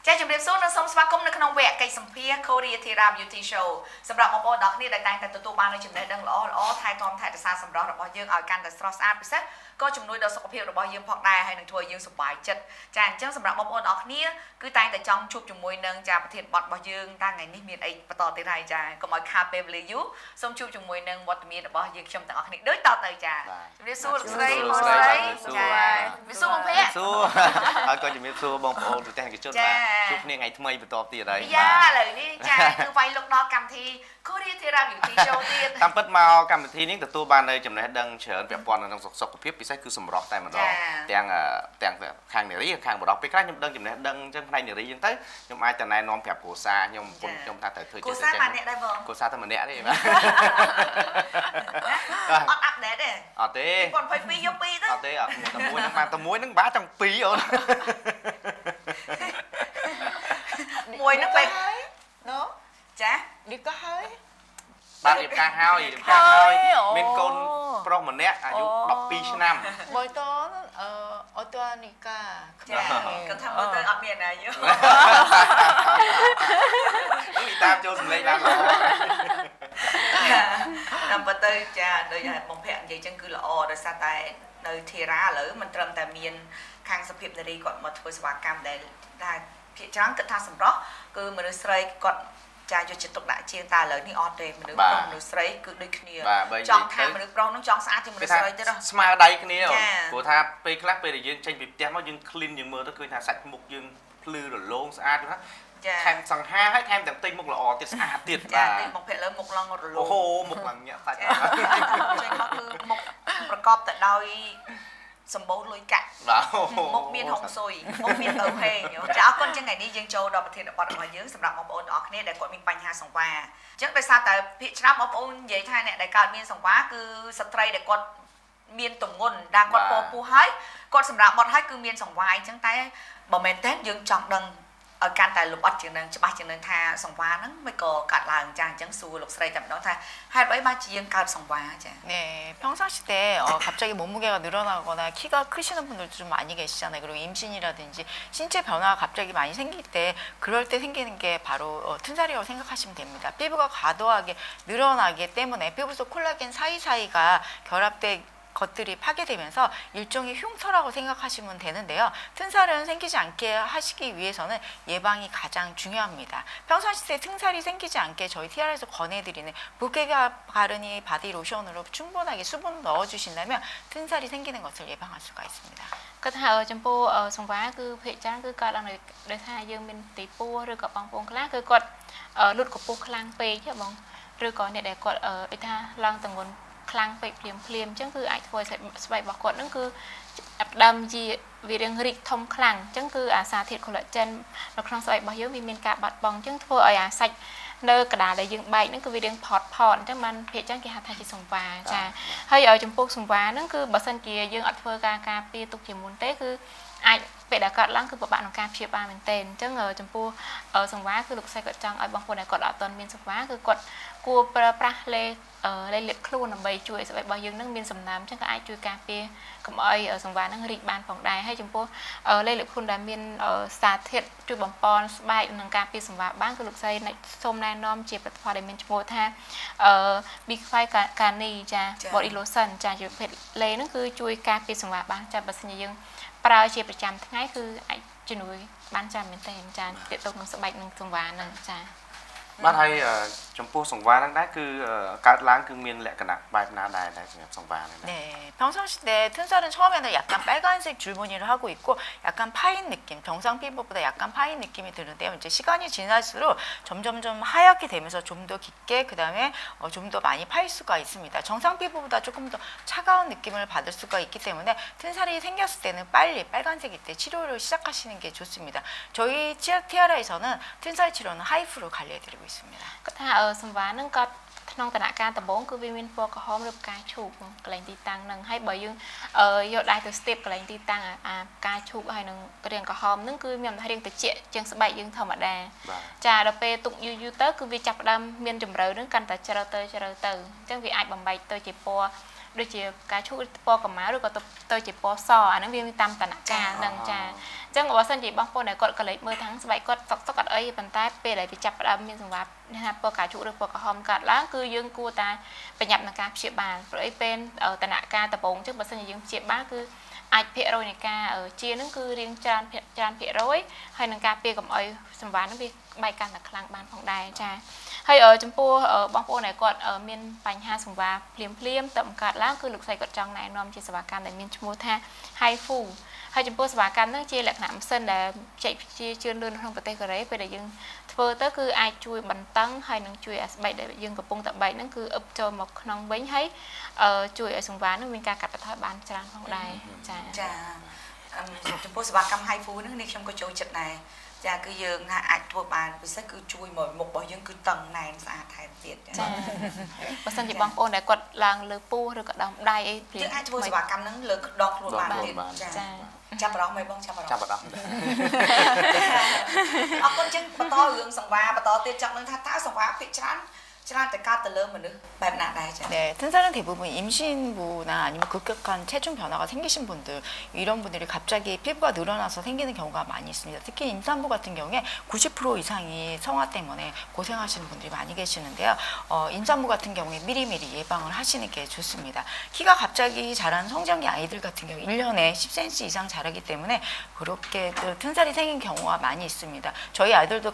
ចាជំរាបសួរនិងសូមស្វាគមន៍នៅក្នុងវគ្គកិច្ចសម្ភាស Korea Thera Beauty Show សម្រាប់បងប្អូនទាំងគ្នាដែលតែងតែទទួលបាននូវចំណេះដឹងល្អៗថែទាំថែរក្សាសម្រស់របស់យើងឲ្យកាន់តែស្រស់ស្អាតពិសេសក៏ជំនួយដល់សុខភាពរបស់យើងផងដែរហើយនឹងធ្វើឲ្យយើងសុខចិត្តចាអញ្ចឹងសម្រាប់បងប្អូនទាំងគ្នាគឺតែងតែចង់ជួបជាមួយនឹងចាប្រធានបទរបស់យើងតែថ្ងៃនេះមានអីបន្តទៀតហើយចាកុំឲ្យខាតពេលវេលាយូរសូមជួបជាមួយនឹងវត្តមានរបស់យើងខ្ញុំទាំងអស់គ្នាដូចតទៅចាជំរាបសួរលោកស្រីបងស្រីចាជំរាបសួរបងភ័ក្រសួរហើយក៏ជំរាបសួរបងប្អូនទូទាំងជនបាទជួបគ្នាថ្ងៃថ្មីបន្តទៀតហើយយ៉ាឥឡូវនេះចាគឺវាយលុកដល់កម្មវិធី Korea Thera Beauty Show ទៀតតាមពិតមកកម្មវិធីនេះទទួលបាននៅចំណេះដឹងច្រើនពាក់ព័ន្ធនឹងសុខភាពពិសេសគឺសម្រស់តែម្ដងទាំងខាងនារីខាងបុរសពេលខ្លះខ្ញុំដឹងចំណេះដឹងអញ្ចឹងផ្នែកនារីអញ្ចឹងទៅខ្ញុំអាចទៅណែនាំប្រាប់គ្រួសារខ្ញុំថាត្រូវធ្វើគ្រួសារបានអ្នកដែរបងគ្រួសារតែម្នាក់ទេបាទអត់អាប់ដេតទេអត់ទេ 2022យក2ទៅអត់ទេអត់តែមួយហ្នឹងបានតែមួយហ្នឹងបាទចង់2អូនមួយហ្នឹងពេលណូចានេះក៏ហើយបាទរៀបការហើយមានកូនប្រុសម្នាក់អាយុ12ឆ្នាំបើតអត់ទាន់នេះកាចាគាត់ថាមើលទៅអត់មានអាយុនេះតាមចូលសម្លេងបានល្អតាមពិតទៅចាដូចបងភ័ក្រនិយាយចឹងគឺល្អដោយសារតែនៅធីរ៉ាឥឡូវមិនត្រឹមតែមានខាងសុភាពនារីគាត់មកធ្វើសេវាកម្មដែលភាគច្រើនគិតថាសម្រស់គឺមនុស្សស្រីគាត់ចាយកចិត្តទុកដាក់ជាងតែឥឡូវនេះអត់ទេមនុស្សប្រុសមនុស្សស្រីគឺដូចគ្នាចង់ថាមនុស្សប្រុសនឹងចង់ស្អាតជាងមនុស្សស្រីទៀតស្មើដៃគ្នាព្រោះថាពេលខ្លះពេលដែលយើងចេញពីផ្ទះមកយើង clean យើងមើលទៅឃើញថាសាច់មុខយើងភ្លឺរលោងស្អាតណាថែមសង្ហាហើយថែមទាំងផ្ទៃមុខល្អទៀតស្អាតទៀតបាទមកភាគលើមុខឡើងរលោងអូហូមុខឡើងញាក់សាច់ចេញមកគឺមុខប្រកបទៅដោយសម្បូរលុយកាក់មុខមានហុងស៊ុយមុខមានទៅហេងចាអរគុណចឹងថ្ងៃនេះយើងចូលដល់ប្រធានបទរបស់យើងសម្រាប់បងប្អូនទាំងអស់គ្នាដែលគាត់មានបញ្ហាសង្វារអញ្ចឹងដោយសារតែភាគច្រើនបងប្អូននិយាយថាអ្នកដែលកើតមានសង្វារគឺស្ត្រីដែលគាត់មានទម្ងន់ដែលគាត់ពោពោះហើយគាត់សម្រាប់បត់ហើយគឺមានសង្វារអញ្ចឹងតែបើមែនតើយើងចង់ដឹងឲ្យកាន់តែលម្អិតជាងនឹងច្បាស់ជាងនឹងថាសង្វារហ្នឹងមិនក៏កាត់ឡើងចាអញ្ចឹងសួរលោកស្រីតែម្ដងថាហេតុអីបានជាយើងកើតសង្វារចា 네 평상시 때 갑자기 몸무게가 늘어나거나 키가 크시는 분들도 좀 많이 계시잖아요. 그리고 임신이라든지 신체 변화가 갑자기 많이 생길 때 그럴 때 생기는 게 바로 튼살이라고 생각하시면 됩니다. 피부가 과도하게 늘어나기 때문에 피부 속 콜라겐 사이사이가 결합돼 것들이 파괴되면서 일종의 흉터라고 생각하시면 되는데요. 튼살은 생기지 않게 하시기 위해서는 예방이 가장 중요합니다. 평상시에 튼살이 생기지 않게 저희 티아라에서 권해드리는 무게가 바르니 바디 로션으로 충분하게 수분 넣어주신다면 튼살이 생기는 것을 예방할 수가 있습니다. គាត់ថាចំពោះសង្វារគឺភាគច្រើនគឺកើតឡើងដោយថាយើងមានទីពោះឬក៏បងប្អូនខ្លះគឺគាត់លូតកម្ពស់ខ្លាំងពេកទេបងឬក៏អ្នកដែលគាត់ដូចថាឡើងទម្ងន់ខ្លាំងពេកភ្លាមអញ្ចឹងគឺអាចធ្វើឲ្យស្បែករបស់គាត់នឹងគឺដើមជាវារៀងរីកធំខ្លាំងអញ្ចឹងគឺអាសារធាតុ collagen នៅក្នុងស្បែករបស់យើងវាមានការបាត់បង់អញ្ចឹងធ្វើឲ្យអាសាច់នៅកណ្ដាលដែលយើងបែកហ្នឹងគឺវារៀងផត់អញ្ចឹងបានភាគចឹងគេហៅថាជាសង្វារចាហើយចំពោះសង្វារហ្នឹងគឺបើសិនជាយើងអត់ធ្វើការពារទុកជាមុនទេគឺអាចពេលដែលកើតឡើងគឺពិបាកក្នុងការព្យាបាលមែនទែនអញ្ចឹងចំពោះសង្វារគឺលោកស្រីគាត់ចង់ឲ្យបងប្អូនដែលគាត់អត់ទាន់មានសង្វារគឺគាត់គួរប្រើប្រាស់លេបខ្លួនដើម្បីជួយឲ្យស្បែករបស់យើងនឹងមានសំណើមអញ្ចឹងក៏អាចជួយការពារកុំឲ្យសង្វារនឹងរីកបានផងដែរហើយចំពោះលេបខ្លួនដែលមានសារធាតុជួយបំពន់ស្បែកនិងការពារសង្វារបានគឺលោកស្រីសូមណែនាំជាផលិតផលដែលមានឈ្មោះថា Big Five Garni ចា Body Lotion ចាជាប្រភេទលេហ្នឹងគឺជួយការពារសង្វារបានចាបើសិនជាយើងប្រើជាប្រចាំថ្ងៃគឺអាចជំនួយបានច្រើនមែនទែនចាទាក់ទងនឹងស្បែកនិងសង្វារហ្នឹងចាបាទហើយចំពោះសង្វារហ្នឹងដែរគឺកើតឡើងគឺមានលក្ខណៈបែបណាដែរសម្រាប់សង្វារហ្នឹង 네 평상시 때 튼살은 처음에는 약간 빨간색 줄무늬를 하고 있고 약간 파인 느낌 정상 피부보다 약간 파인 느낌이 드는데요. 이제 시간이 지날수록 점점점 하얗게 되면서 좀 더 깊게 그다음에 좀 더 많이 파일 수가 있습니다. 정상 피부보다 조금 더 차가운 느낌을 받을 수가 있기 때문에 튼살이 생겼을 때는 빨리 빨간색일 때 치료를 시작하시는 게 좋습니다. 저희 티아라에서는 튼살 치료는 하이프로 관리해드리고 있습니다. គាត់ថាសង្វារហ្នឹងគាត់ក្នុងដំណាក់កាលដំបូងគឺវាមានពណ៌ក្រហមឬផ្កាឈូកកន្លែងទីតាំងហ្នឹងហើយបើយើងយកដៃទៅស្ទាបកន្លែងទីតាំងអាផ្កាឈូកហើយនឹងរាងក្រហមហ្នឹងគឺមានរាងត្រជាក់ជាងស្បែកយើងធម្មតាចាដល់ពេលទុកយូរទៅគឺវាចាប់ផ្ដើមមានជម្រៅហ្នឹងកាន់តែជ្រៅទៅអញ្ចឹងវាអាចបំបែកទៅជាពណ៌ដូចជាការឈូសពណ៌កម្ៅឬក៏ទៅជាពណ៌សអាហ្នឹងវាមានតាមតនការហ្នឹងចាអញ្ចឹងបើសិនជាបងប្អូនដែលគាត់ក៏លេចមើលខាងស្បែកគាត់សុកអត់អីប៉ុន្តែពេលដែលវាចាប់ផ្ដើមមានសង្វាតថាពណ៌កាជក់ឬពណ៌ក្រហមកើតឡើងគឺយើងគួរតែប្រញាប់នឹងការព្យាបាលព្រោះអីពេលតនការដំបូងអញ្ចឹងបើសិនជាយើងព្យាបាលគឺអាចភាគរយនៃការជានឹងគឺរៀងច្រើនភាគរយហើយនឹងការពារកុំឲ្យសង្វាតនឹងវាបែកកាន់តែខ្លាំងបានផងដែរចាហើយចំពោះបងប្អូនដែលគាត់មានបញ្ហាសង្វារភ្លាមទៅបង្កើតឡើងគឺលោកស្រីគាត់ចង់ណែនាំជាសេវាកម្មដែលមានឈ្មោះថា HIFU ហើយចំពោះសេវាកម្មហ្នឹងជាលក្ខណៈម៉ាស៊ីនដែលចែកជាជឿនលឿនក្នុងប្រទេសកូរ៉េពេលដែលយើងធ្វើទៅគឺអាចជួយបន្តឹងហើយនឹងជួយឲ្យស្បែកដែលយើងកំពុងតែបែកហ្នឹងគឺអឹបចូលមកក្នុងវិញហើយជួយឲ្យសង្វារហ្នឹងមានការកាត់បន្ថយបានច្រើនផងដែរចាចំពោះសេវាកម្ម HIFU ហ្នឹងនេះខ្ញុំក៏ចូលចិត្តដែរចាគឺយើងថាអាចធ្វើបានពិសេសគឺជួយមកមុខរបស់យើងគឺតឹងណែនស្អាតថែមទៀតចាបើសិនជាបងប្អូនដែលគាត់ឡើងលើពោះឬក៏ដងដៃអីយើងអាចធ្វើសេវាកម្មហ្នឹងលើដងខ្លួនបានទៀតចាចាប់អារម្មណ៍មិនបងចាប់អារម្មណ៍ចាប់អារម្មណ៍អរគុណចឹងបន្តរឿងសង្វារបន្តទៀតចង់នឹងថាតើសង្វារភាគច្រើនតែកើតទៅលើមនុស្សបែបណាដែរចា៎ 네, 튼살은 대부분 임신부나 아니면 급격한 체중 변화가 생기신 분들 이런 분들이 갑자기 피부가 늘어나서 생기는 경우가 많이 있습니다. 특히 임산부 같은 경우에 90% 이상이 성화 때문에 고생하시는 분들이 많이 계시는데요. 임산부 같은 경우에 미리미리 예방을 하시는 게 좋습니다. 키가 갑자기 자란 성장기 아이들 같은 경우 1년에 10cm 이상 자라기 때문에 그렇게 튼살이 생긴 경우가 많이 있습니다. 저희 아이들도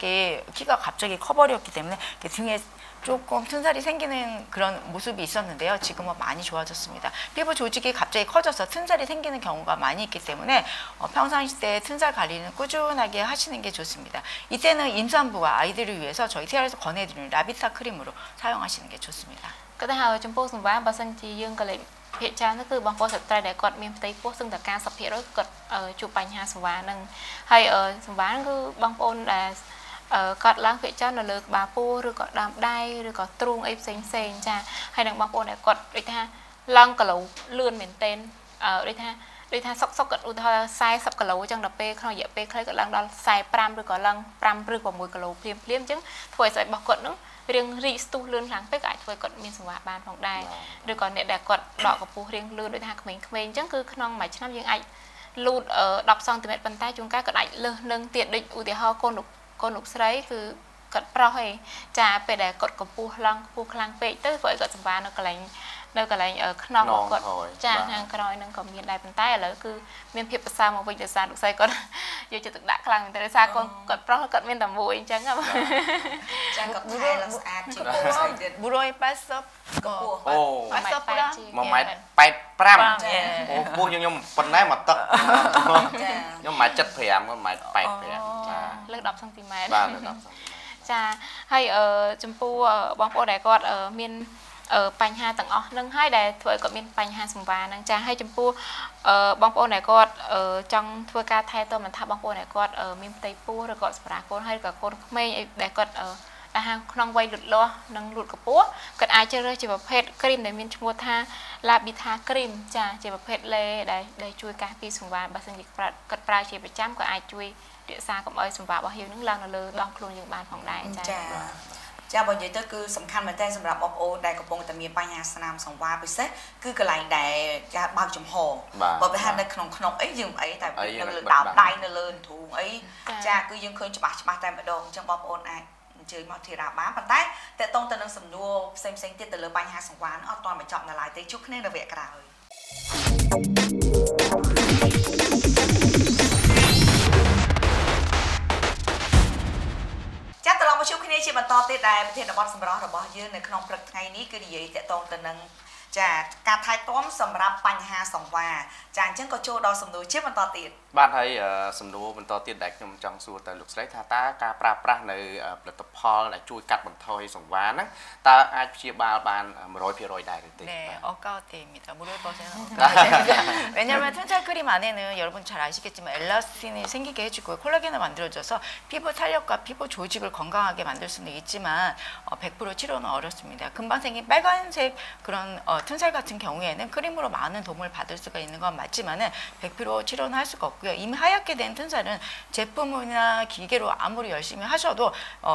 키가 갑자기 커버렸기 때문에 등에 조금 튼살이 생기는 그런 모습이 있었는데요. 지금은 많이 좋아졌습니다. 피부 조직이 갑자기 커져서 튼살이 생기는 경우가 많이 있기 때문에 평상시 때 튼살 관리는 꾸준하게 하시는 게 좋습니다. 이때는 임산부와 아이들을 위해서 저희 TR에서 권해드리는 라비타 크림으로 사용하시는 게 좋습니다. ក៏ថាចំពោះសង្វារបើសិនជាយើងក៏លេខភាគច្រើនគឺបងប្អូនស្ត្រីដែលគាត់មានផ្ទៃពោះសឹងតែការ10%គាត់ជួបបញ្ហាសង្វារហ្នឹងហើយសង្វារគឺបងប្អូនដែលកាត់ឡើងភាគច្រើននៅលើក្បាលពោះឬក៏ដើមដៃឬក៏ទ្រូងអីផ្សេងចាហើយនឹងបងប្អូនដែលគាត់ដូចថាឡើងគីឡូលឿនមែនទែនដូចថាសុកគាត់ឧទាហរណ៍40គីឡូអញ្ចឹងដល់ពេលក្នុងរយៈពេលខ្លីគាត់ឡើងដល់45ឬក៏ឡើង5ឬក៏1គីឡូភ្លាមអញ្ចឹងធ្វើឲ្យស្បែករបស់គាត់នឹងរៀងរីកស្ទុះលឿនខ្លាំងពេកក៏អាចធ្វើឲ្យគាត់មានសង្វារបានផងដែរឬក៏អ្នកដែលគាត់ដកកម្ពស់រៀងលឿនដូចថាក្មេងៗអញ្ចឹងគឺក្នុងមួយឆ្នាំយើងអាចលូត10សង់ទីម៉ែត្រប៉ុន្តែជួនកាលគាត់អាចលើសនឹងទៀតដូចឧទាហរណ៍កូនលោកស្រីគឺគាត់ប្រុសឯងចាពេលដែលគាត់កម្ពស់ឡើងខ្ពស់ខ្លាំងពេកទៅធ្វើឲ្យគាត់សង្វារនៅកន្លែងខ្នងរបស់គាត់ចាខាងក្រោយនឹងក៏មានដែរប៉ុន្តែឥឡូវគឺមានភាពប្រសើរមកវិញដោយសារលោកស្រីគាត់យកចិត្តទុកដាក់ខ្លាំងមែនទេដោយសារកូនគាត់ប្រុសគាត់មានតែមួយអញ្ចឹងចាគាត់ថែឡើងស្អាតជាងកូនស្រីទៀត 무로이 빠썹 កម្ពស់ 빠썹 1.85 ម៉ែត្រអូពោះខ្ញុំប៉ុណ្ណេះមកទឹកខ្ញុំ1.75គាត់1.85ចាលើស10សង់ទីម៉ែត្របាទលើស10សង់ទីម៉ែត្រចាហើយចំពោះបងប្អូនដែលគាត់មានបញ្ហាទាំងអស់នឹងហើយដែលធ្វើឲ្យគាត់មានបញ្ហាសង្វារហ្នឹងចាហើយចំពោះបងប្អូនដែលគាត់ចង់ធ្វើការថែទាំមិនថាបងប្អូនដែលគាត់មានផ្ទៃពោះឬក៏សម្រាប់កូនហើយក៏កូនក្មេងដែលគាត់ដែលក្នុងវ័យលូតលាស់និងលូតកម្ពស់គាត់អាចជ្រើសរើសជាប្រភេទគ្រីមដែលមានឈ្មោះថា Labita Cream ចាជាប្រភេទលេដែលជួយការពារសង្វារបើសិនជាគាត់ប្រើជាប្រចាំក៏អាចជួយរក្សាកុំឲ្យសង្វាររបស់យើងនឹងឡើងនៅលើដងខ្លួនយើងបានផងដែរចាបើនិយាយទៅគឺសំខាន់មែនតើសម្រាប់បងប្អូនដែលកំពុងតែមានបញ្ហាស្នាមសង្វារពិសេសគឺកន្លែងដែលចាបើកចំហបើវាហាក់នៅក្នុងអីយើងអីតែនៅលើដើមដៃនៅលើធូងអីចាគឺយើងឃើញច្បាស់តែម្ដងអញ្ចឹងបងប្អូនអាចអញ្ជើញមកធីរ៉ាបានប៉ុន្តែតើតងទៅនឹងសំណួរផ្សេងទៀតទៅលើបញ្ហាសង្វារអត់ទាន់បញ្ចប់នៅឡើយទេជួបគ្នានៅវគ្គក្រោយមកជួបគ្នាជាបន្តទៀតដែលប្រធានបទសម្រាប់របស់យើងនៅក្នុងព្រឹកថ្ងៃនេះគឺនិយាយតកតងទៅនឹងចាការថែទាំសម្រាប់បញ្ហាសង្វារចាអញ្ចឹងក៏ចូលដល់សំណួរជាបន្តទៀតបាទហើយសំណួរបន្តទៀតដែលខ្ញុំចង់សួរទៅលោកស្រីថាតើការប្រើប្រាស់នៅផលិតផលដែលជួយកាត់បន្ថយសង្វារហ្នឹងតើអាចព្យាបាលបាន 100% ដែរឬទេ 네, 어까우테입니다. 물을 버세는 왜냐하면 튼살 크림 안에는 여러분 잘 아시겠지만 엘라스틴이 생기게 해주고 콜라겐을 만들어줘서 피부 탄력과 피부 조직을 건강하게 만들 수는 있지만 100% 치료는 어렵습니다. 금방 생긴 빨간색 그런 튼살 같은 경우에는 크림으로 많은 도움을 받을 수가 있는 건 맞지만은 100% 치료는 할 수가 없고 없고요. 이미 하얗게 된 튼살은 제품이나 기계로 아무리 열심히 하셔도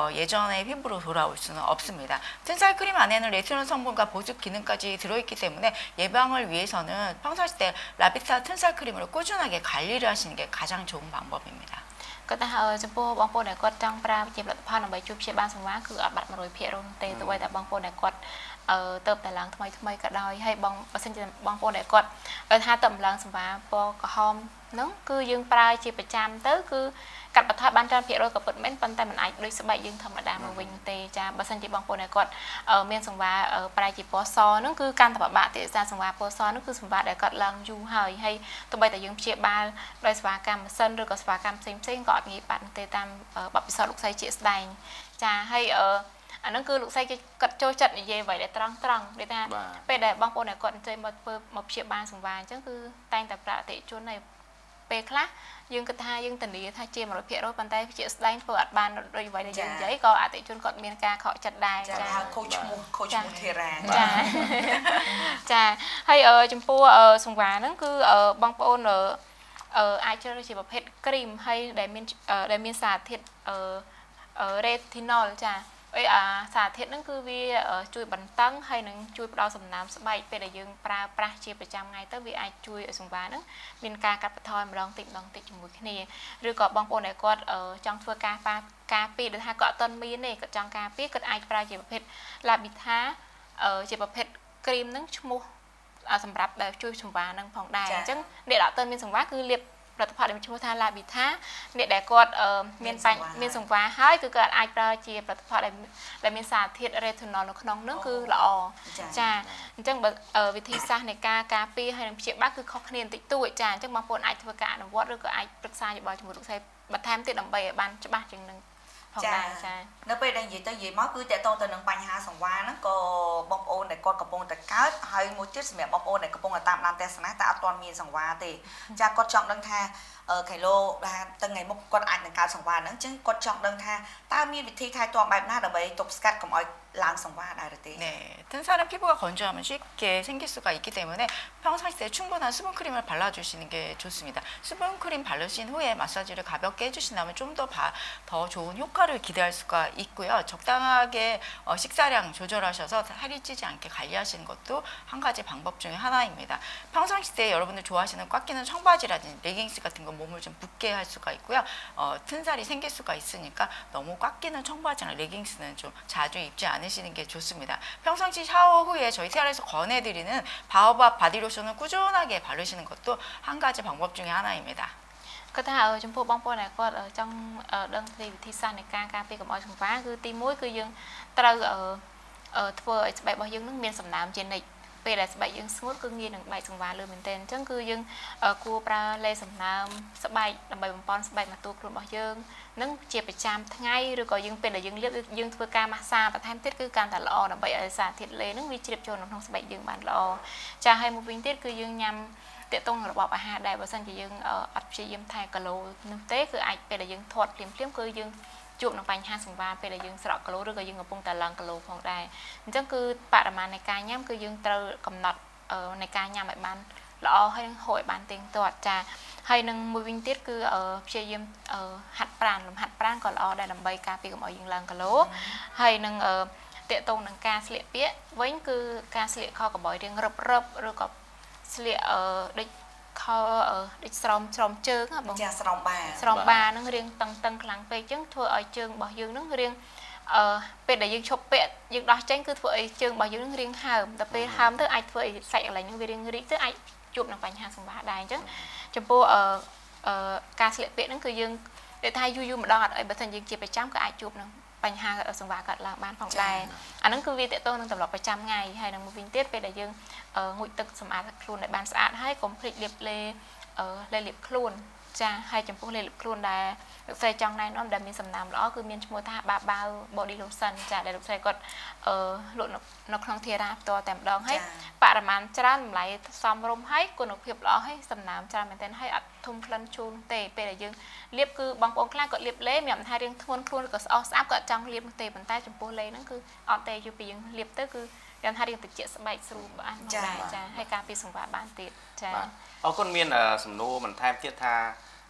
예전의 피부로 돌아올 수는 없습니다. 튼살 크림 안에는 레티놀 성분과 보습 기능까지 들어있기 때문에 예방을 위해서는 평상시 때 라비타 튼살 크림으로 꾸준하게 관리를 하시는 게 가장 좋은 방법입니다. គាត់ថាចំពោះបងប្អូនដែលគាត់ចង់ប្រើជាផលិតផលដើម្បីជួយព្យាបាលសង្វារគឺអត់បាត់ 100% ទេទោះបីតែបងប្អូនដែលគាត់ទៅតែឡើងថ្មីក៏ដោយហើយបងបើសិនជាបងប្អូនដែលគាត់ថាទៅឡើងសង្វារពណ៌ក្រហមហ្នឹងគឺយើងប្រើជាប្រចាំទៅគឺកាត់បន្ថយបានច្រើនភាគរយក៏ពិតមែនប៉ុន្តែមិនអាចដូចស្បែកយើងធម្មតាមកវិញទេចាបើសិនជាបងប្អូនដែលគាត់មានសង្វារប្រែជាពណ៌សហ្នឹងគឺកាន់តែពិបាកទៀតសារសង្វារពណ៌សហ្នឹងគឺសង្វារដែលគាត់ឡើងយូរហើយទោះបីតែយើងព្យាបាលដោយសេវាកម្មម៉ាស៊ីនឬក៏សេវាកម្មផ្សេងក៏អត់ងាយបាត់ទេតាមបទពិសោធន៍លោកស្រីជាស្ដែងចាហើយអាហ្នឹងគឺលោកស្រីគេគាត់ចូលចិត្តនិយាយអ្វីដែលត្រង់ដូចថាពេលដែលបងប្អូនដែលគាត់អញ្ជើញមកធ្វើមកព្យាបាលសង្វារអញ្ចឹងគឺតែងតែប្រាក់អតិជនហើយពេលខ្លះយើងគិតថាយើងធានាថាជា 100% ប៉ុន្តែជាស្ដែងធ្វើអត់បានដូចអ្វីដែលយើងនិយាយក៏អតិជនគាត់មានការខកចិត្តដែរចាខូចឈ្មោះធីរ៉ាចាហើយចំពោះសង្វារហ្នឹងគឺបងប្អូនអាចជ្រើសរើសជាប្រភេទគ្រីមហើយដែលមានសារធាតុរ៉េធីណុលចាសារធាតុហ្នឹងគឺវាជួយបន្តឹងហើយនឹងជួយផ្ដល់សំណើមស្បែកពេលដែលយើងប្រើប្រាស់ជាប្រចាំថ្ងៃទៅវាអាចជួយឲ្យសង្វារហ្នឹងមានការកាត់បន្ថយម្ដងតិចជាមួយគ្នាឬក៏បងប្អូនដែលគាត់ចង់ធ្វើការពារដែលថាគាត់អត់ទាន់មានទេគាត់ចង់ការពារគាត់អាចប្រើជាប្រភេទ Labita ជាប្រភេទគ្រីមហ្នឹងឈ្មោះសម្រាប់ដែលជួយសង្វារហ្នឹងផងដែរអញ្ចឹងអ្នកដែលអត់ទាន់មានសង្វារគឺលាបផលិតផលដែលឈ្មោះថា Labita អ្នកដែលគាត់មានសង្វារហើយគឺគាត់អាចប្រើជាផលិតផលដែលមានសារធាតុ retinol នៅក្នុងនោះគឺល្អចាអញ្ចឹងបើវិធីសាស្ត្រនៃការពារហើយនឹងព្យាបាលគឺខុសគ្នាបន្តិចតួចចាអញ្ចឹងបងប្អូនអាចធ្វើការអនុវត្តឬក៏អាចប្រឹក្សាយោបល់ជាមួយលោកស្រីបន្ថែមទៀតដើម្បីឲ្យបានច្បាស់ជាងនឹងផងដែរចានៅពេលដែលនិយាយទៅនិយាយមកគឺតកតងទៅនឹងបញ្ហាសង្វារហ្នឹងក៏បងប្អូនដែលគាត់កំពុងតែកើតហើយមួយទៀតសម្រាប់បងប្អូនដែលកំពុងតែតាមដានទស្សនាតែអត់ទាន់មានសង្វារទេចាគាត់ចង់ដឹងថាគីឡូដែលទៅថ្ងៃមុខគាត់អាចនឹងកើតសង្វារហ្នឹងអញ្ចឹងគាត់ចង់ដឹងថាតើមានវិធីថែទាំបែបណាដើម្បីទប់ស្កាត់កុំឲ្យឡើងសង្វារដែរទេ 네, 튼살은 피부가 건조하면 쉽게 생길 수가 있기 때문에 평상시에 충분한 수분크림을 발라주시는 게 좋습니다. 수분크림 바르신 후에 마사지를 가볍게 해주신 다음에 좀 더 좋은 효과를 기대할 수가 있고요. 적당하게 식사량 조절하셔서 살이 찌지 않게 관리하시는 것도 한 가지 방법 중에 하나입니다. 평상시 때 여러분들 좋아하시는 꽉 끼는 청바지라든지 레깅스 같은 거 몸을 좀 붓게 할 수가 있고요. 튼살이 생길 수가 있으니까 너무 꽉 끼는 청바지나 레깅스는 좀 자주 입지 않으시는 게 좋습니다. 평상시 샤워 후에 저희 세알에서 권해드리는 바오밥 바디로션을 꾸준하게 바르시는 것도 한 가지 방법 중에 하나입니다. គាត់ថាចំពោះបងប្អូនដែលគាត់ចង់ដឹងពីវិធីសាស្ត្រនៃការពារកុំឲ្យសង្វារគឺទី1គឺយើងត្រូវធ្វើឲ្យស្បែករបស់យើងនឹងមានសំណើមជានិច្ចពេលដែលស្បែកយើងស្ងួតគឺងាយនឹងបែកសង្វារលឿនមែនទែនអញ្ចឹងគឺយើងគួរប្រើលេសំណើមស្បែកដើម្បីបំពេញស្បែកមកតួខ្លួនរបស់យើងនឹងជាប្រចាំថ្ងៃឬក៏យើងពេលដែលយើងលាបយើងធ្វើការម៉ាស្សាបន្ថែមទៀតគឺកាន់តែល្អដើម្បីឲ្យសារធាតុលេនឹងវាជ្រាបចូលក្នុងស្បែកយើងបានល្អចាហើយមួយវិញទៀតគឺយើងញ៉ាំតកតងរបបអាហារដែរបើសិនជាយើងអត់ព្យាយាមថែគីឡូនោះទេគឺអាចពេលដែលយើងធាត់ភ្លាមគឺយើងជួបនឹងបញ្ហាសង្វារពេលដែលយើងស្រក់គីឡូឬក៏យើងកំពុងតែឡើងគីឡូផងដែរអញ្ចឹងគឺបរិមាណនៃការញ៉ាំគឺយើងត្រូវកំណត់នៃការញ៉ាំឲ្យបានល្អហើយនឹងហូបឲ្យបានទៀងទាត់ចាហើយនឹងមួយវិញទៀតគឺព្យាយាមហាត់ប្រាណលំហាត់ប្រាណក៏ល្អដែរដើម្បីការពារកុំឲ្យយើងឡើងគីឡូហើយនឹងតកតងនឹងការស្លៀកពាក់វិញគឺការស្លៀកខោកបយរៀងរឹបឬក៏ស្លៀកដូចខោដូចស្រោមជើងបងចាស្រោមបានឹងរៀងតឹងខ្លាំងពេកអញ្ចឹងធ្វើឲ្យជើងរបស់យើងនឹងរៀងពេលដែលយើងឈប់ពាក់យើងដោះចេញគឺធ្វើឲ្យជើងរបស់យើងនឹងរៀងហើមតែពេលហើមទៅអាចធ្វើឲ្យសាច់កន្លែងនឹងវារៀងរីកទៅអាចជួបនឹងបញ្ហាសង្វារដែរអញ្ចឹងចំពោះការស្លៀកពាក់ហ្នឹងគឺយើងនិយាយថាយូរម្ដងអត់អីបើមិនយើងជាប្រចាំក៏អាចជួបនឹងបញ្ហាសង្វារកើតឡើងបានផងដែរអាហ្នឹងគឺវាតកតងនឹងទម្លាប់ប្រចាំថ្ងៃហើយនឹងមួយវិញទៀតពេលដែលយើងងូតទឹកសម្អាតខ្លួនឲ្យបានស្អាតហើយកុំភ្លេចលាបលាបខ្លួនចាហើយចំពោះលាបខ្លួនដែលលោកស្រីចង់ណែនាំដែលមានសំណើមល្អគឺមានឈ្មោះថាបាបាវ body lotion ចាដែលលោកស្រីគាត់លក់នៅក្នុងធារាផ្ទាល់តែម្ដងហើយបរិមាណច្រើនតម្លៃសមរម្យហើយគុណភាពល្អហើយសំណើមច្រើនមែនទែនហើយអត់ធំក្លិនជូរទេពេលដែលយើងលាបគឺបងប្អូនខ្លះគាត់លាបលេមានថារៀងធ្ងន់ខ្លួនក៏ស្អុះស្អាប់ក៏ចង់លាបទេប៉ុន្តែចំពោះលេហ្នឹងគឺអត់ទេយូរពីយើងលាបទៅគឺយ៉ាងថារៀងតិចស្បែកស្រួលបានដែរចាហើយការពារសង្វារបានទៀតចាអរគុណមានសំណួរបន្ថែមទៀតថា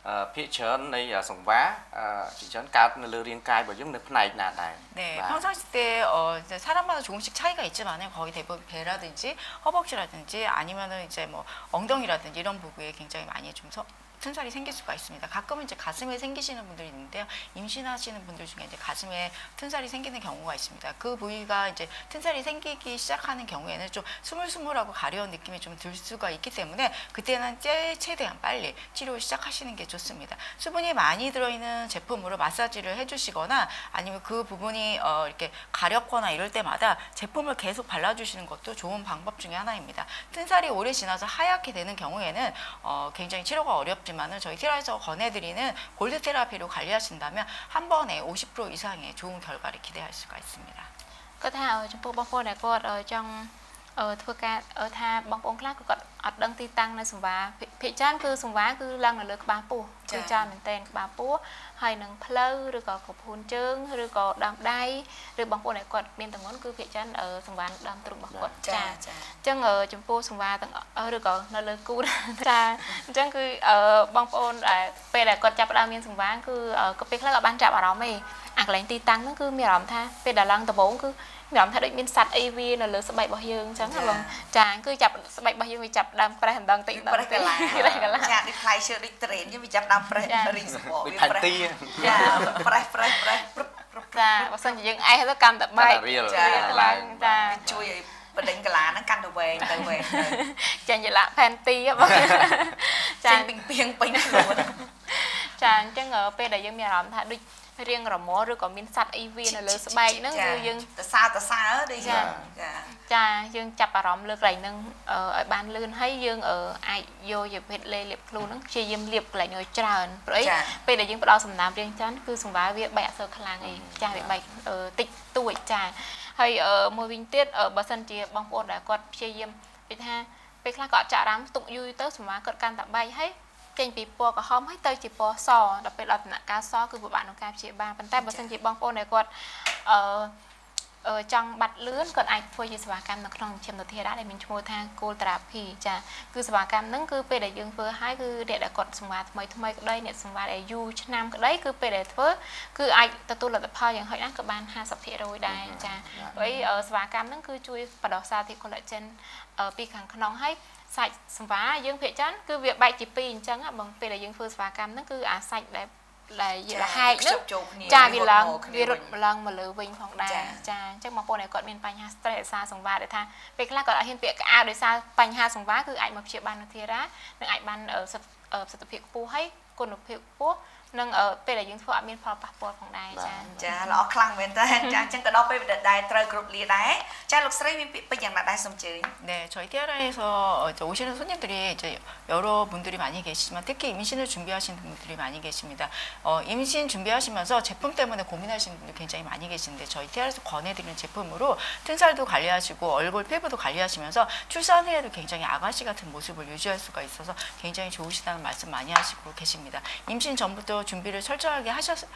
ភាគច្រើននៃសង្វាភាគច្រើនកើតនៅលើរាងកាយរបស់យើងនៅផ្នែកណាដែរ 네, 평상시 때 이제 사람마다 조금씩 차이가 있지만은 거의 대부분 배라든지 허벅지라든지 아니면은 이제 뭐 엉덩이라든지 이런 부분에 굉장히 많이 좀 튼살이 생길 수가 있습니다. 가끔은 이제 가슴에 생기시는 분들이 있는데요. 임신하시는 분들 중에 이제 가슴에 튼살이 생기는 경우가 있습니다. 그 부위가 이제 튼살이 생기기 시작하는 경우에는 좀 스물스물하고 가려운 느낌이 좀 들 수가 있기 때문에 그때는 최대한 빨리 치료 시작하시는 게 좋습니다. 수분이 많이 들어있는 제품으로 마사지를 해주시거나 아니면 그 부분이 이렇게 가렵거나 이럴 때마다 제품을 계속 발라주시는 것도 좋은 방법 중에 하나입니다. 튼살이 오래 지나서 하얗게 되는 경우에는 굉장히 치료가 어렵지만은 저희 티라에서 권해드리는 골드 테라피로 관리하신다면 한 번에 50% 이상의 좋은 결과를 기대할 수가 있습니다. có thể trong bộ phim này có trong thưa ca tha bong bóng khác có ở đăng ti tăngในสมวาភាគច្រើនគឺសង្វាគឺឡើងនៅលើក្បាលពោះគឺច្រើនមែនទែនក្បាលពោះហើយនឹងផ្លូវឬក៏កពួនជើងឬក៏ដើមដៃឬបងប្អូនដែលគាត់មានតំណគឺភាគច្រើនសង្វាដើមទ្រូងរបស់គាត់ចាអញ្ចឹងចំពោះសង្វាទាំងឬក៏នៅលើគូចាអញ្ចឹងគឺបងប្អូនដែលពេលដែលគាត់ចាប់ផ្ដើមមានសង្វាគឺក៏ពេលខ្លះក៏បានចាប់អារម្មណ៍ឯងអាកន្លែងទីតាំងហ្នឹងគឺមានអារម្មណ៍ថាពេលដែលឡើងដំបូងគឺមានអារម្មណ៍ថាដូចមានសត្វអីវានៅលើស្បែករបស់យើងអញ្ចឹងបងចាគឺចាប់ស្បែករបស់យើងវាចាប់ដើមប្រេះម្ដងតិចម្ដងតិចចាដូចផ្លែឈើដូចត្រេនយើងវាចាប់ដើមប្រេះរីងសបកវាប្រេះចាប្រេះចាបើសិនជាយើងអេះទៅកាន់តែបែកចាឡើងចាជួយឲ្យបដិញកាឡាហ្នឹងកាន់តែវែងទៅចាញ់យឡាផែនទីបងចាពីងពីងពេញខ្លួនចាអញ្ចឹងពេលដែលយើងមានអារម្មណ៍ថាដូចរៀងរមាស់ឬក៏មានសត្វអីវានៅលើស្បែកហ្នឹងគឺយើងតសើដូចចាយើងចាប់អារម្មណ៍លើកន្លែងហ្នឹងឲ្យបានលឿនហើយយើងអាចយកជាភេទលេលាបខ្លួនហ្នឹងព្យាយាមលាបកន្លែងឲ្យច្រើនព្រោះអីពេលដែលយើងផ្ដល់សំណើមរៀងច្រើនគឺសង្វាវាបែកអសរខ្លាំងអីចាវាបែកតិចតួចចាហើយមួយវិញទៀតបើសិនជាបងប្អូនដែលគាត់ព្យាយាមនិយាយថាពេលខ្លះគាត់ចាក់អារម្មណ៍ទុកយូរទៅសង្វាគាត់កាន់តែបែកហើយចេញពីពណ៌ក្រហមហើយទៅជាពណ៌សដល់ពេលដល់ដំណាក់កាលសគឺពិបាកក្នុងការព្យាបាលប៉ុន្តែបើសិនជាបងប្អូនដែលគាត់ចង់បាត់លឿនគាត់អាចធ្វើជាសេវាកម្មនៅក្នុងមជ្ឈមណ្ឌលធារាដែលមានឈ្មោះថា Gold Therapy ចាគឺសេវាកម្មហ្នឹងគឺពេលដែលយើងធ្វើឲ្យគឺអ្នកដែលគាត់សង្វាថ្មីក្តីអ្នកសង្វាដែលយូរឆ្នាំក្តីគឺពេលដែលធ្វើគឺអាចទទួលលទ្ធផលយ៉ាងហោចណាស់ក៏បាន 50% ដែរចាព្រោះសេវាកម្មហ្នឹងគឺជួយបដោះសារធាតុ collagen ពីខាងក្នុងហើយសាច់សង្វាយើងភាគច្រើនគឺវាបែកជាពីរអញ្ចឹងបងពេលដែលយើងធ្វើសេវាកម្មហ្នឹងគឺអាសាច់ដែលហែកហ្នឹងចាវាឡើងវារត់ឡើងមកលើវិញផងដែរចាអញ្ចឹងបងប្អូនដែលគាត់មានបញ្ហា stress ដោយសារសង្វាដែលថាពេលខ្លះគាត់អត់ហ៊ានពាក្យក្អៅដោយសារបញ្ហាសង្វាគឺអាចមកព្យាបាលនៅធារានិងអាចបានប្រសិទ្ធភាពខ្ពស់ហើយគុណភាពខ្ពស់នឹងពេលដែលយើងធ្វើអត់មានផលប៉ះពាល់ផងដែរចាល្អខ្លាំងមែនតើចាអញ្ចឹងក៏ដល់ពេលដែលត្រូវគ្រប់លាដែរចាលោកស្រីមានពាក្យពេចន៍យ៉ាងណាដែរសូមជឿ 네 저희 티아라에서 오시는 손님들이 이제 여러 분들이 많이 계시지만 특히 임신을 준비하시는 분들이 많이 계십니다. 임신 준비하시면서 제품 때문에 고민하시는 분들 굉장히 많이 계시는데 저희 티아라에서 권해드리는 제품으로 튼살도 관리하시고 얼굴 피부도 관리하시면서 출산 후에도 굉장히 아가씨 같은 모습을 유지할 수가 있어서 굉장히 좋으시다는 말씀 많이 하시고 계십니다. 임신 전부터 준비를 철저하게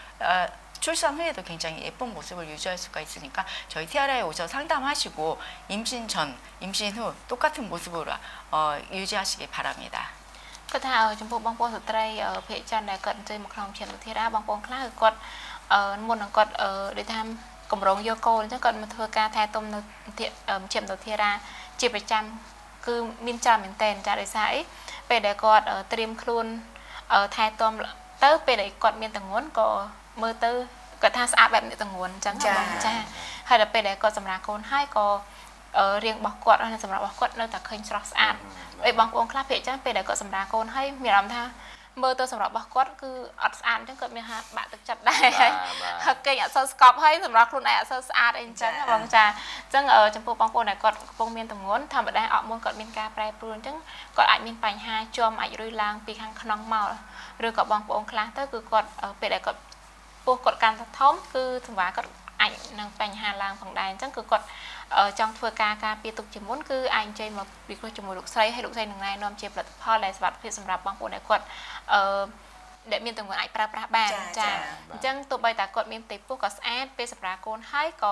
출산 후에도 굉장히 예쁜 모습을 유지할 수가 있으니까 저희 티아라에 오셔서 상담하시고 임신 전, 임신 후 똑같은 모습으로 유지하시기 바랍니다. គាត់ថាចំពោះបងប្អូនស្ត្រីភាគច្រើនដែលគាត់អញ្ជើញមកក្នុងមជ្ឈមណ្ឌលធារាបងប្អូនខ្លះគាត់មុននឹងគាត់ដូចថាកម្រងយកកូនអញ្ចឹងគាត់មកធ្វើការថែទាំនៅមជ្ឈមណ្ឌលធារាជាប្រចាំគឺមានច្រើនមែនទែនចាដោយសារអីពេលដែលគាត់ត្រៀមខ្លួនថែទាំទៅពេលដែលគាត់មានតង្ងន់ក៏មើលទៅគាត់ថាស្អាតបែបអ្នកតង្ងន់អញ្ចឹងចាហើយដល់ពេលដែលគាត់សម្រាប់កូនហើយក៏រៀងរបស់គាត់សម្រាប់របស់គាត់នៅតែឃើញស្រស់ស្អាតហើយបងប្អូនខ្លះភាគច្រើនពេលដែលគាត់សម្រាប់កូនហើយមានអារម្មណ៍ថាមើលទៅសម្រាប់របស់គាត់គឺអត់ស្អាតអញ្ចឹងគាត់មានហាបាក់ទឹកចិត្តដែរហើយគេអត់សូវស្កប់ហើយសម្រាប់ខ្លួនឯងអត់សូវស្អាតអីអញ្ចឹងបងចាអញ្ចឹងចំពោះបងប្អូនដែលគាត់កំពុងមានទម្ងន់ធម្មតាអត់មុនគាត់មានការប្រែប្រួលអញ្ចឹងគាត់អាចមានបញ្ហាជាប់អាចរុយឡើងពីខាងក្នុងមកឬក៏បងប្អូនខ្លះទៅគឺគាត់ពេលដែលគាត់ពោះគាត់កាន់តែធំគឺសង្វាគាត់អាចនឹងបញ្ហាឡើងផងដែរអញ្ចឹងគឺគាត់ចង់ធ្វើការពារទុកជាមុនគឺអាចអញ្ជើញមកពិគ្រោះជាមួយលោកស្រីហើយលោកស្រីនឹងណែនាំជាផលិតផលដែលសុវត្ថិភាពសម្រាប់បងប្អូនដែលគាត់ដែលមានទម្ងន់អាចប្រើប្រាស់បានចាអញ្ចឹងទោះបីតែគាត់មានផ្ទៃពោះក៏ស្អាតពេលសម្រាប់កូនហើយក៏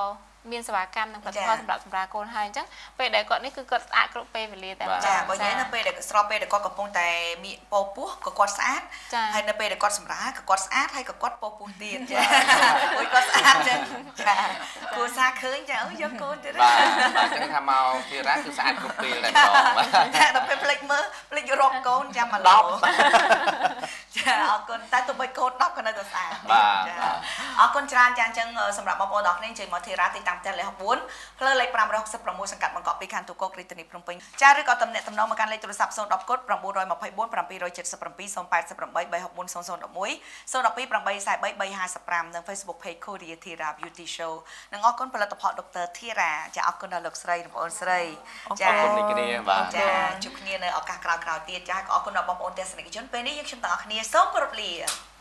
មានសេវាកម្មនិងផលិតផលសម្រាប់កូនហើយអញ្ចឹងពេលដែលគាត់នេះគឺគាត់ស្អាតគ្រប់ពេលវេលាតែម្ដងចាបើនិយាយនៅពេលដែលស្របពេលដែលគាត់កំពុងតែមានពោពោះក៏គាត់ស្អាតហើយនៅពេលដែលគាត់សម្រាលក៏គាត់ស្អាតហើយក៏គាត់ពោពោះទៀតចាអុយគាត់ស្អាតចឹងចាគួរសារឃើញចាអើយកកូនទៀតបាទចឹងថាមកធីរ៉ាគឺស្អាតគ្រប់ពេលតែម្ដងចាដល់ពេលភ្លេចមើលភ្លេចរកកូនចាំមក10ចាអរគុណតែទោះបីកូន10ក៏នៅតែស្អាតចាអរគុណច្រើនចាអញ្ចឹងសម្រាប់បងប្អូនទាំងអស់គ្នាជួយមកធីរ៉ាទីតាំងផ្ទះលេខ4ផ្លូវលេខ566សង្កាត់បង្កក់ពីខណ្ឌទូកោករាជធានីភ្នំពេញចាឬក៏តំណែងតំណងមកកាន់លេខទូរស័ព្ទ010កុដ924 777 088 364 0011 012 843 355និង Facebook Page Korea Thera Beauty Show និងអរគុណផលិតផលដុកទ័រ Thera ចាអរគុណដល់លោកស្រីនិងបងប្អូនស្រីចាអរគុណនេះគ្នាបាទចាជួបគ្នានៅឱកាសក្រោយៗទៀតចាក៏អរគុណដល់បងប្អូនទស្សនិកជនពេលនេះយើងខ្ញុំទាំងអស់គ្នាសូមគោរពលា